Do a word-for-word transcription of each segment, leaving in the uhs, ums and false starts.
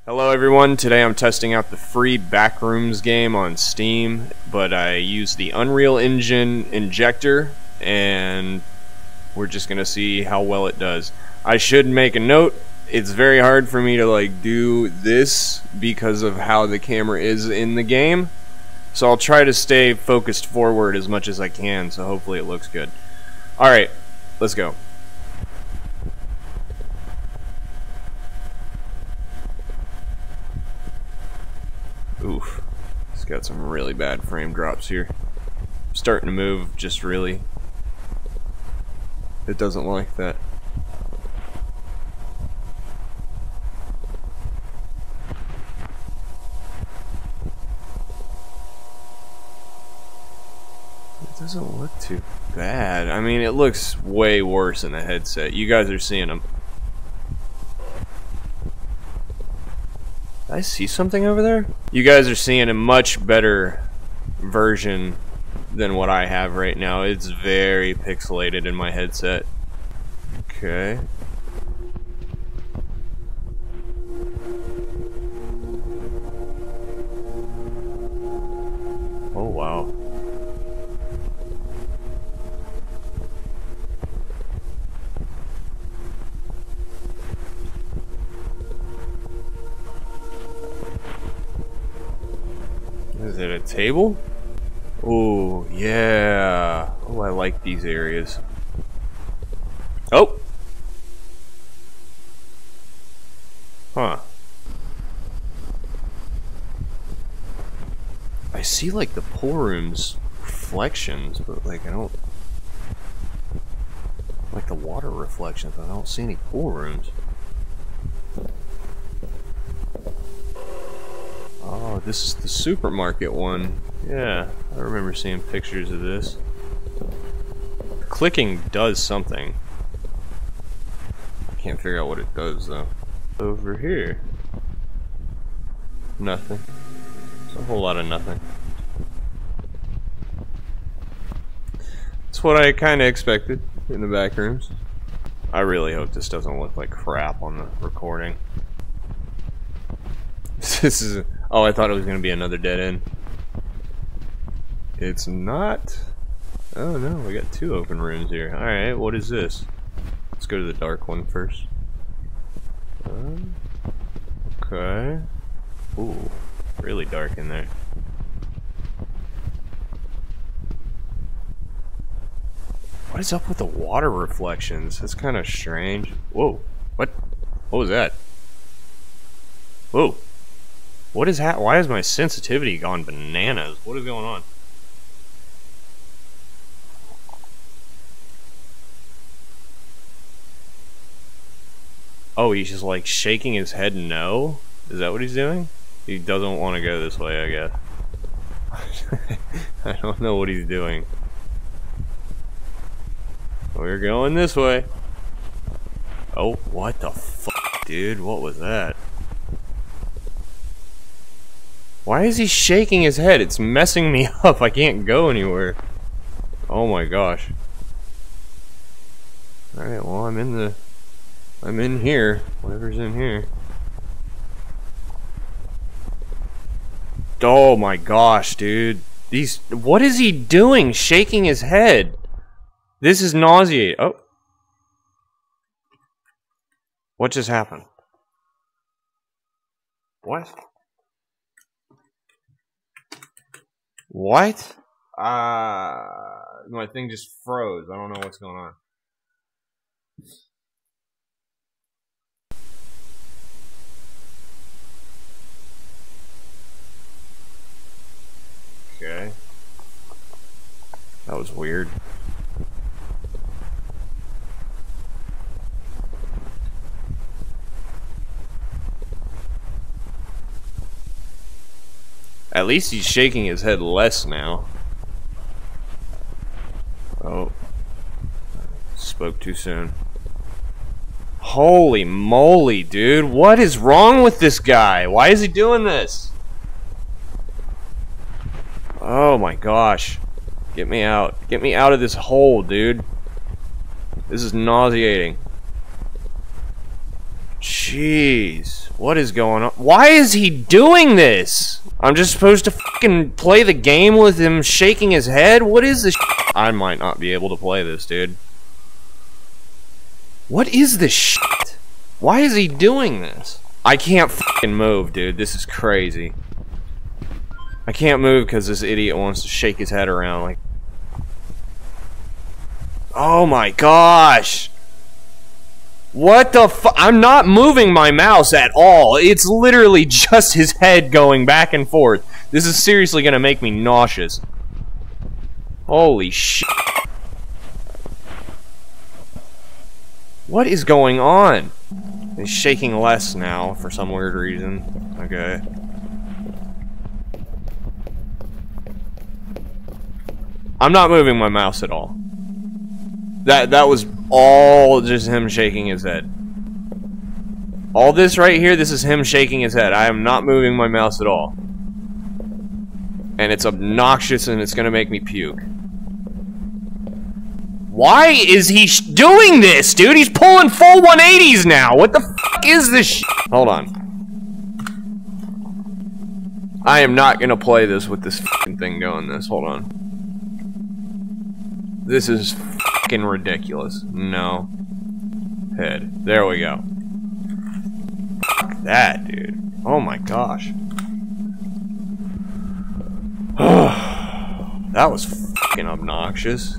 Hello everyone, today I'm testing out the free Backrooms game on Steam, but I use the Unreal Engine injector, and we're just gonna see how well it does. I should make a note, it's very hard for me to like do this because of how the camera is in the game, so I'll try to stay focused forward as much as I can, so hopefully it looks good. Alright, let's go. Oof, it's got some really bad frame drops here. Starting to move, just really. It doesn't like that. It doesn't look too bad. I mean, it looks way worse in the headset. You guys are seeing them. I see something over there? You guys are seeing a much better version than what I have right now. It's very pixelated in my headset. Okay. Oh wow. Is it a table? Oh, yeah. Oh, I like these areas. Oh! Huh. I see, like, the pool room's reflections, but, like, I don't... like the water reflections, but I don't see any pool rooms. Oh, this is the supermarket one. Yeah, I remember seeing pictures of this. Clicking does something. I can't figure out what it does though. Over here. Nothing. It's a whole lot of nothing. It's what I kinda expected in the back rooms. I really hope this doesn't look like crap on the recording. This is a Oh, I thought it was going to be another dead end. It's not. Oh no, we got two open rooms here. Alright, what is this? Let's go to the dark one first. Uh, okay. Ooh, really dark in there. What is up with the water reflections? That's kind of strange. Whoa, what? What was that? Whoa. What is that? Why has my sensitivity gone bananas? What is going on? Oh, he's just like shaking his head no? Is that what he's doing? He doesn't want to go this way, I guess. I don't know what he's doing. We're going this way. Oh, what the fuck, dude? What was that? Why is he shaking his head? It's messing me up. I can't go anywhere. Oh my gosh. Alright, well I'm in the... I'm in here. Whatever's in here. Oh my gosh, dude. These... What is he doing? Shaking his head. This is nauseating. Oh. What just happened? What? What? Uh, my thing just froze. I don't know what's going on. Okay. That was weird. At least he's shaking his head less now. Oh. Spoke too soon. Holy moly, dude. What is wrong with this guy? Why is he doing this? Oh my gosh. Get me out. Get me out of this hole, dude. This is nauseating. Jeez, what is going on? Why is he doing this? I'm just supposed to fucking play the game with him shaking his head? What is this shit? I might not be able to play this, dude. What is this shit? Why is he doing this? I can't fucking move, dude. This is crazy. I can't move because this idiot wants to shake his head around like... Oh my gosh! What the fu- I'm not moving my mouse at all. It's literally just his head going back and forth. This is seriously gonna make me nauseous. Holy shit. What is going on? He's shaking less now for some weird reason. Okay. I'm not moving my mouse at all. That that was all just him shaking his head. All this right here, this is him shaking his head. I am not moving my mouse at all. And it's obnoxious and it's gonna make me puke. Why is he sh doing this, dude? He's pulling full one eighties now. What the fuck is this sh Hold on. I am not gonna play this with this fucking thing going this. Hold on. This is fucking ridiculous. No. Head. There we go. Fuck that, dude. Oh my gosh. That was fucking obnoxious.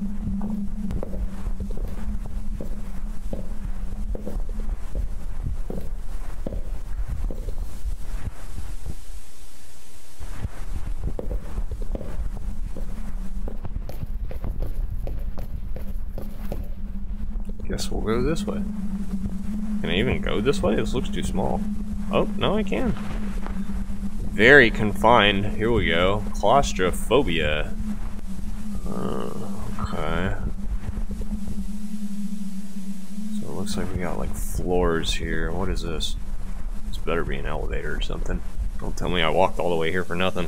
Guess we'll go this way. Can I even go this way? This looks too small. Oh, no, I can. Very confined. Here we go. Claustrophobia. Uh, okay. So it looks like we got like floors here. What is this? This better be an elevator or something. Don't tell me I walked all the way here for nothing.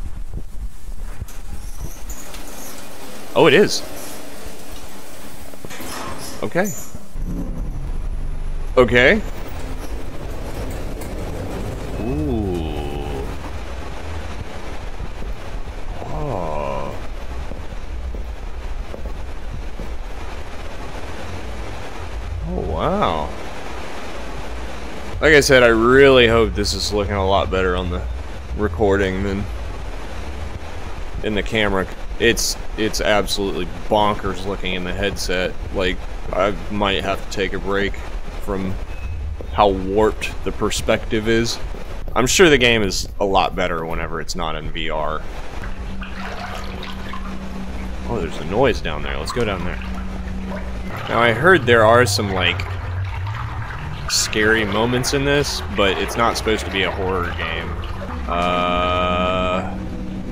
Oh, it is. Okay. Okay. Ooh. Oh. Oh, wow. Like I said, I really hope this is looking a lot better on the recording than in the camera. It's it's absolutely bonkers looking in the headset. Like, I might have to take a break from how warped the perspective is. I'm sure the game is a lot better whenever it's not in V R. Oh, there's a noise down there. Let's go down there. Now, I heard there are some, like, scary moments in this, but it's not supposed to be a horror game. Uh...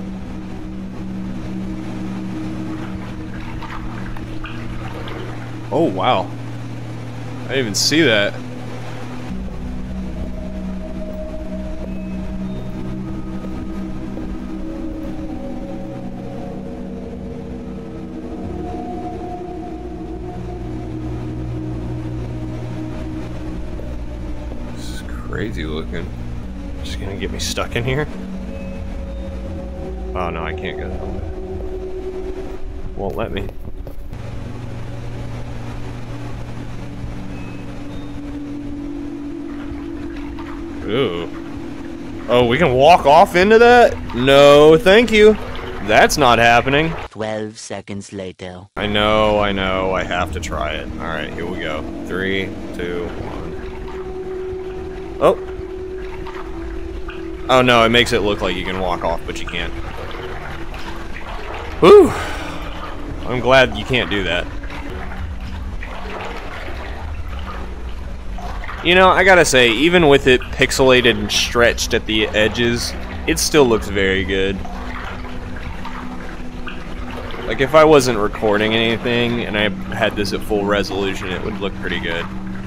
Oh, wow. I didn't even see that. This is crazy looking. Just gonna get me stuck in here? Oh no, I can't go that way. Won't let me. Ooh. Oh, we can walk off into that? No, thank you. That's not happening. Twelve seconds later. I know, I know, I have to try it. Alright, here we go. Three, two, one. Oh. Oh no, it makes it look like you can walk off, but you can't. Whew. I'm glad you can't do that. You know, I gotta say, even with it pixelated and stretched at the edges, it still looks very good. Like, if I wasn't recording anything and I had this at full resolution, it would look pretty good.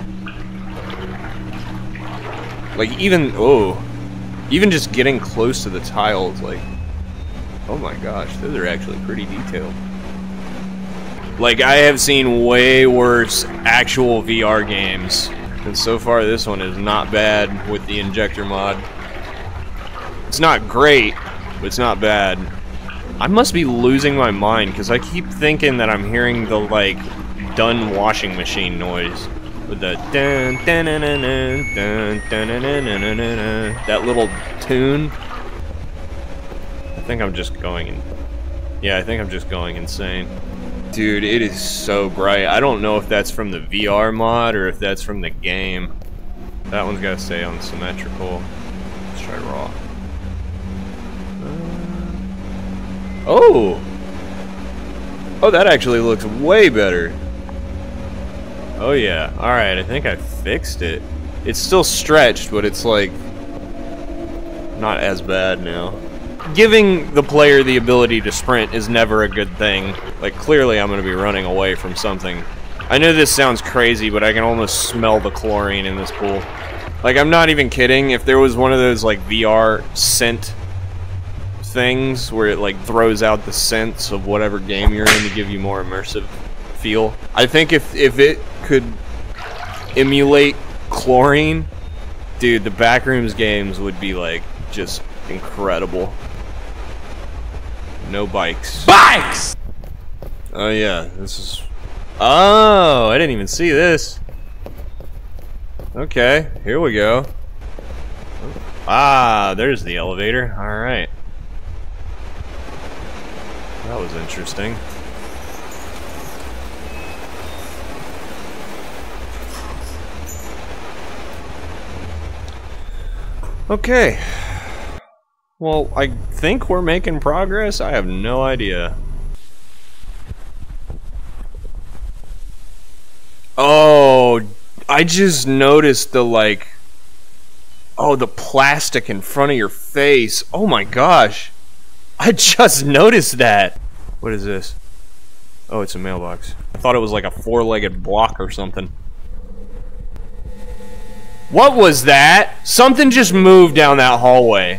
Like, even, oh, even just getting close to the tiles, like, oh my gosh, those are actually pretty detailed. Like, I have seen way worse actual V R games And so far this one is not bad with the injector mod. It's not great, but it's not bad. I must be losing my mind because I keep thinking that I'm hearing the like done washing machine noise with the dun dun dun dun dun dun dun dun dun, that little tune. I think I'm just going in. Yeah, I think I'm just going insane. Dude, it is so bright. I don't know if that's from the V R mod or if that's from the game. That one's gotta stay on symmetrical. Let's try raw. Oh! Oh, that actually looks way better. Oh yeah. Alright, I think I fixed it. It's still stretched, but it's like not as bad now. Giving the player the ability to sprint is never a good thing. Like, clearly I'm gonna be running away from something. I know this sounds crazy, but I can almost smell the chlorine in this pool. Like, I'm not even kidding. If there was one of those, like, V R scent things where it like throws out the scents of whatever game you're in to give you more immersive feel. I think if if it could emulate chlorine, dude, the Backrooms games would be like just incredible. No bikes. Bikes! Oh yeah, this is... Oh, I didn't even see this. Okay, here we go. Ah, there's the elevator. Alright. That was interesting. Okay. Well, I think we're making progress. I have no idea. Oh, I just noticed the, like... Oh, the plastic in front of your face. Oh my gosh. I just noticed that. What is this? Oh, it's a mailbox. I thought it was like a four-legged block or something. What was that? Something just moved down that hallway.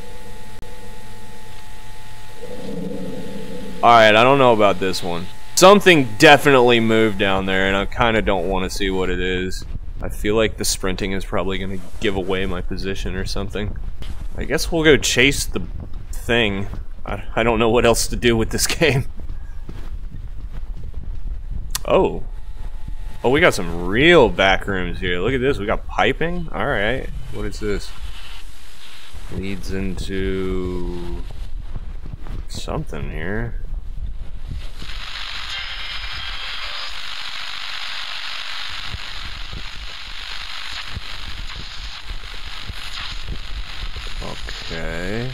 Alright, I don't know about this one. Something definitely moved down there, and I kind of don't want to see what it is. I feel like the sprinting is probably going to give away my position or something. I guess we'll go chase the thing. I, I don't know what else to do with this game. Oh. Oh, we got some real back rooms here. Look at this. We got piping. Alright. What is this? Leads into... something here. Okay.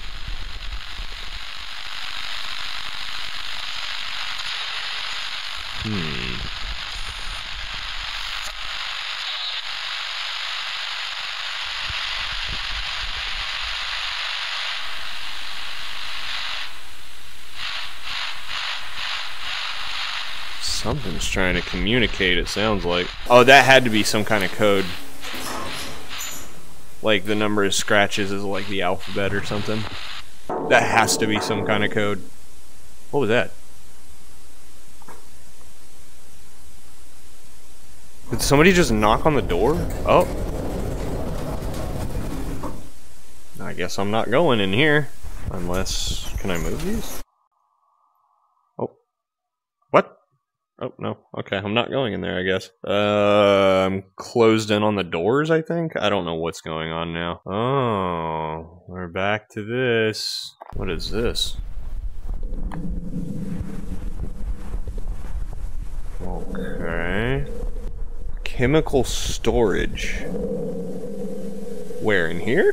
Hmm. Something's trying to communicate, it sounds like. Oh, that had to be some kind of code. Like the number of scratches is like the alphabet or something. That has to be some kind of code. What was that? Did somebody just knock on the door? Oh. I guess I'm not going in here. Unless... Can I move these? Oh. What? Oh, no. Okay, I'm not going in there, I guess. Uh, I'm closed in on the doors, I think? I don't know what's going on now. Oh, we're back to this. What is this? Okay. Chemical storage. Where, in here?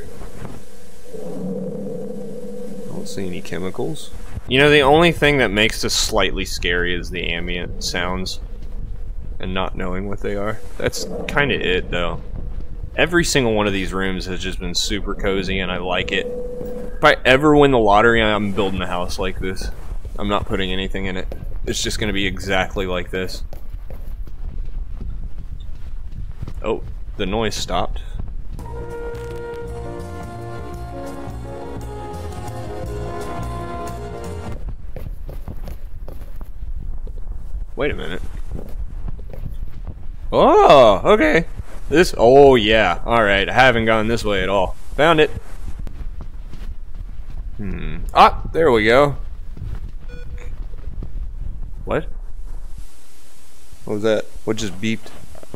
I don't see any chemicals. You know, the only thing that makes this slightly scary is the ambient sounds and not knowing what they are. That's kind of it, though. Every single one of these rooms has just been super cozy, and I like it. If I ever win the lottery, I'm building a house like this. I'm not putting anything in it. It's just going to be exactly like this. Oh, the noise stopped. Wait a minute. Oh, okay. This? Oh, yeah. Alright, I haven't gone this way at all. Found it. Hmm. Ah, there we go. What? What was that? What just beeped?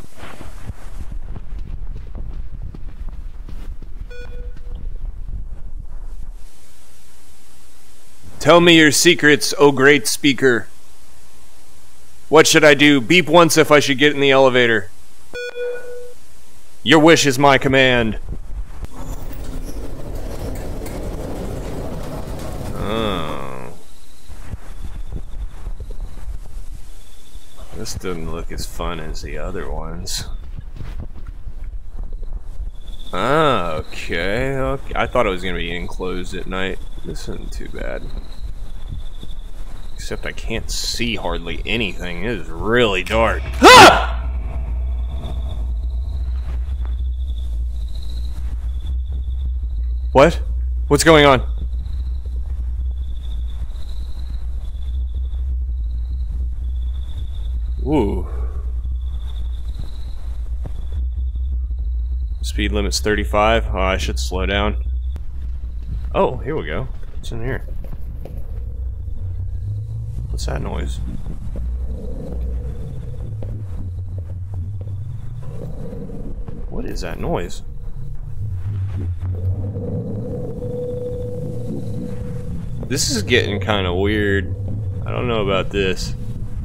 Tell me your secrets, O great speaker. What should I do? Beep once if I should get in the elevator. Your wish is my command. Oh. This doesn't look as fun as the other ones. Ah, okay, okay. I thought it was gonna be enclosed at night. This isn't too bad. Except I can't see hardly anything. It is really dark. Ah! What? What's going on? Ooh. Speed limit's thirty-five. Oh, I should slow down. Oh, here we go. What's in here? What's that noise? What is that noise? This is getting kind of weird. I don't know about this.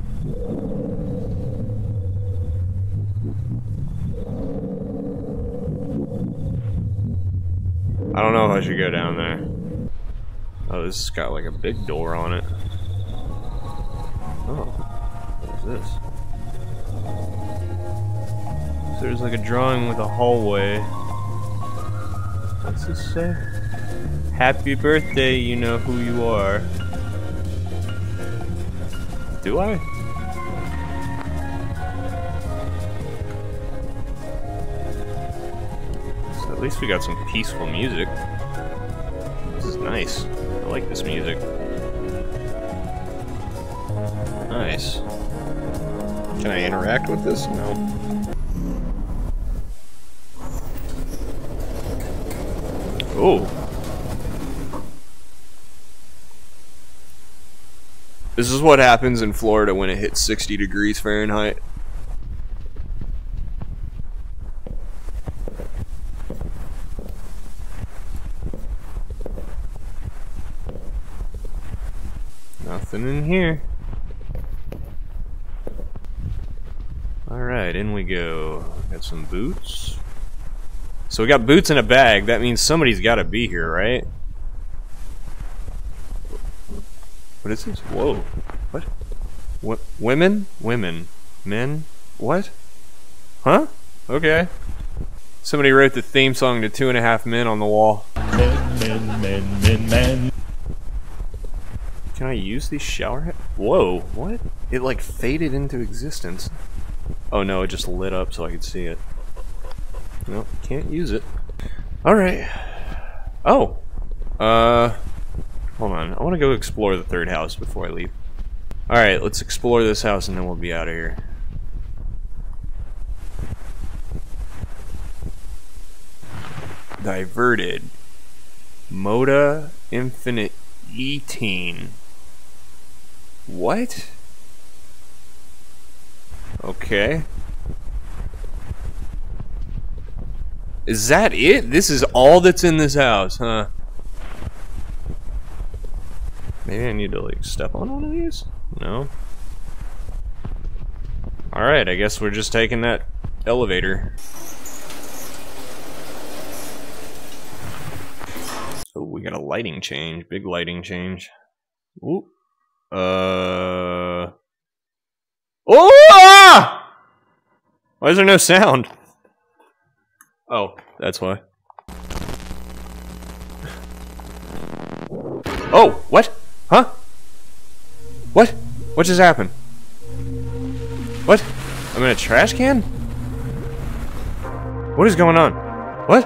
I don't know if I should go down there. Oh, this has got like a big door on it. Oh, what is this? So there's like a drawing with a hallway. What's this say? Happy birthday, you know who you are. Do I? So at least we got some peaceful music. This is nice. I like this music. Nice. Can I interact with this? No. Oh. This is what happens in Florida when it hits sixty degrees Fahrenheit. Nothing in here. Alright, in we go. Got some boots. So we got boots in a bag. That means somebody's got to be here, right? What is this? Whoa. What? What? Women? Women. Men? What? Huh? Okay. Somebody wrote the theme song to Two and a Half Men on the wall. Men, men, men, men, men. Can I use these shower heads? Whoa. What? It like faded into existence. Oh no, it just lit up so I could see it. Nope, can't use it. Alright. Oh. Uh... Hold on, I want to go explore the third house before I leave. Alright, let's explore this house and then we'll be out of here. Diverted. Moda Infinite eighteen. What? Okay. Is that it? This is all that's in this house, huh? Maybe I need to, like, step on one of these? No? Alright, I guess we're just taking that elevator. Oh, we got a lighting change. Big lighting change. Ooh. Uh... Oh! Ah! Why is there no sound? Oh, that's why. Oh, what? Huh? What? What just happened? What? I'm in a trash can? What is going on? What?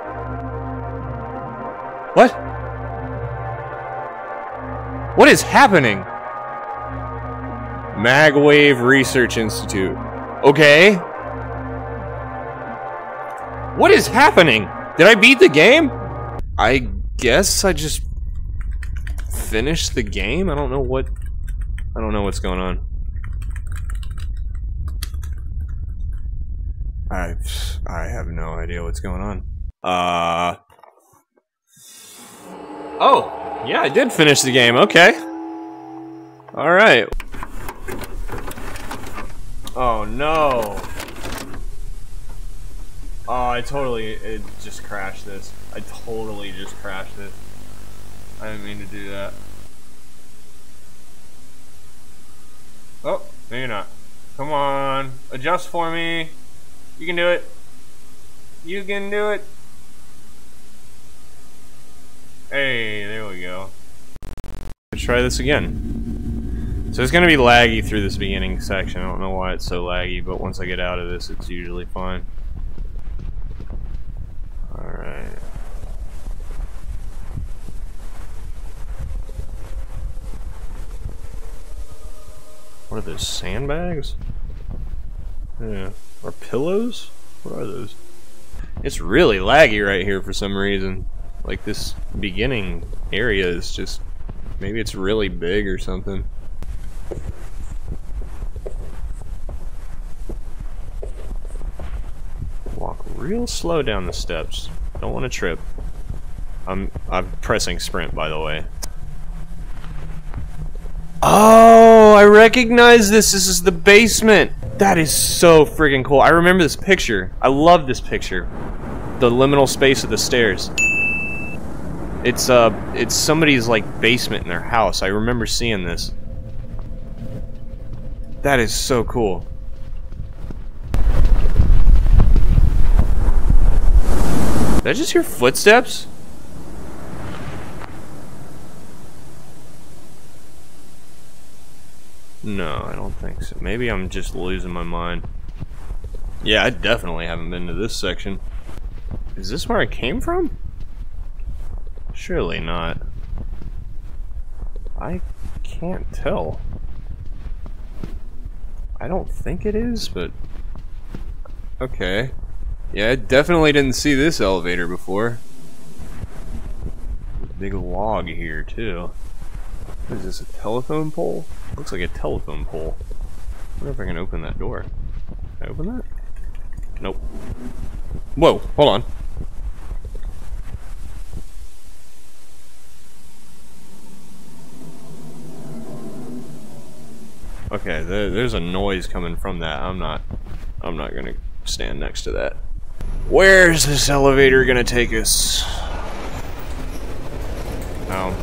What? What is happening? Magwave Research Institute. Okay. What is happening? Did I beat the game? I guess I just finished the game? I don't know what... I don't know what's going on. I... I have no idea what's going on. Uh... Oh! Yeah, I did finish the game, okay. Alright. Oh no! Oh, I totally... it just crashed this. I totally just crashed this. I didn't mean to do that. Oh, no you're not. Come on. Adjust for me. You can do it. You can do it. Hey, there we go. Let's try this again. So it's gonna be laggy through this beginning section. I don't know why it's so laggy, but once I get out of this, it's usually fine. Alright. What are those, sandbags? Yeah. Or pillows? What are those? It's really laggy right here for some reason. Like this beginning area is just... maybe it's really big or something. Walk real slow down the steps. Don't want to trip. I'm I'm pressing sprint, by the way. Oh, I recognize this. This is the basement. That is so freaking cool. I remember this picture. I love this picture. The liminal space of the stairs. It's uh, it's somebody's like basement in their house. I remember seeing this. That is so cool. Did I just hear footsteps? No, I don't think so. Maybe I'm just losing my mind. Yeah, I definitely haven't been to this section. Is this where I came from? Surely not. I can't tell. I don't think it is, but... okay. Yeah, I definitely didn't see this elevator before. Big log here, too. What is this, a telephone pole? Looks like a telephone pole. I wonder if I can open that door. Can I open that? Nope. Whoa, hold on. Okay, there, there's a noise coming from that. I'm not, I'm not gonna stand next to that. Where's this elevator gonna take us? Oh.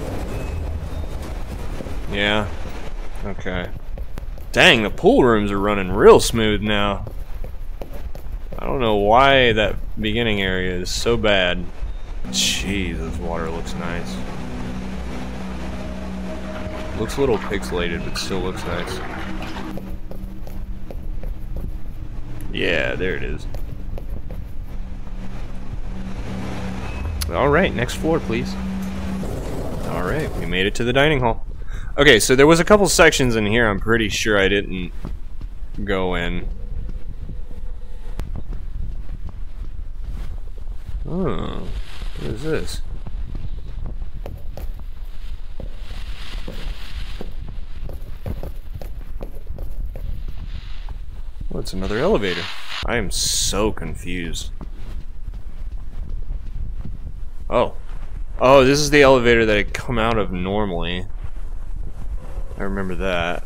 Yeah. Okay. Dang, the pool rooms are running real smooth now. I don't know why that beginning area is so bad. Jeez, this water looks nice. Looks a little pixelated, but still looks nice. Yeah, there it is. Alright, next floor, please. Alright, we made it to the dining hall. Okay, so there was a couple sections in here I'm pretty sure I didn't go in. Oh, what is this? Oh, it's another elevator. I am so confused. Oh. Oh, this is the elevator that I come out of normally. I remember that.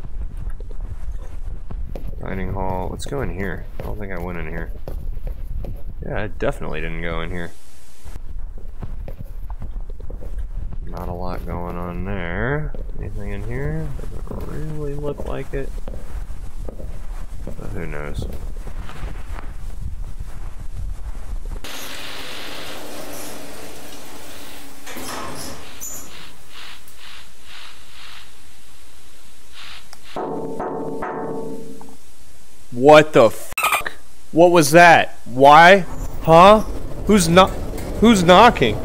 Dining hall. Let's go in here. I don't think I went in here. Yeah, I definitely didn't go in here. Not a lot going on there. Anything in here? Doesn't really look like it. But who knows? What the fuck? What was that? Why? Huh? Who's not? Who's knocking?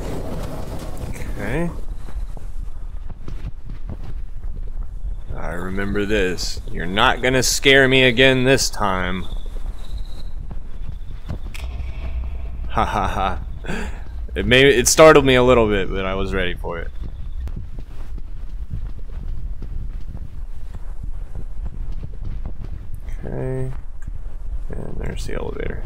Okay. I remember this. You're not gonna scare me again this time. Ha ha ha. It made it startled me a little bit, but I was ready for it. Okay. And there's the elevator.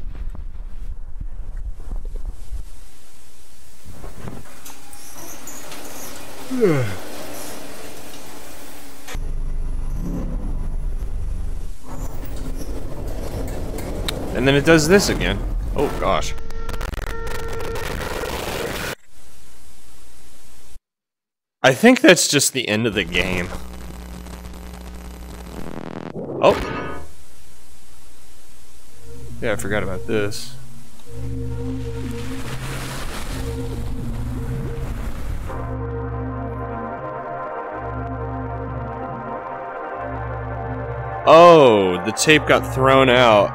And then it does this again. Oh gosh. I think that's just the end of the game. Oh. Yeah, I forgot about this. Oh, the tape got thrown out.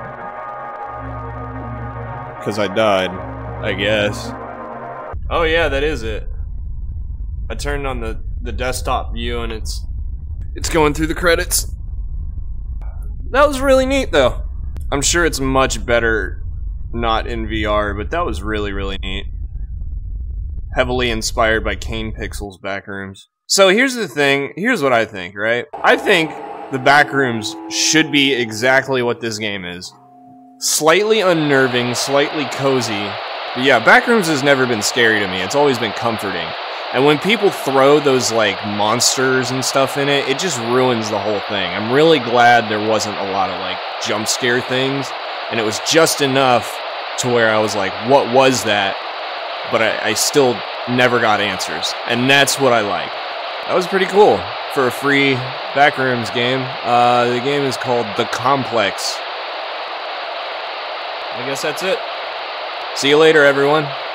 Because I died, I guess. Oh yeah, that is it. I turned on the, the desktop view and it's it's going through the credits. That was really neat though. I'm sure it's much better not in V R, but that was really, really neat. Heavily inspired by Kane Pixel's Backrooms. So here's the thing, here's what I think, right? I think the Backrooms should be exactly what this game is. Slightly unnerving, slightly cozy. But yeah, Backrooms has never been scary to me, it's always been comforting. And when people throw those, like, monsters and stuff in it, it just ruins the whole thing. I'm really glad there wasn't a lot of, like, jump scare things. And it was just enough to where I was like, what was that? But I, I still never got answers. And that's what I like. That was pretty cool for a free Backrooms game. Uh, the game is called The Complex. I guess that's it. See you later, everyone.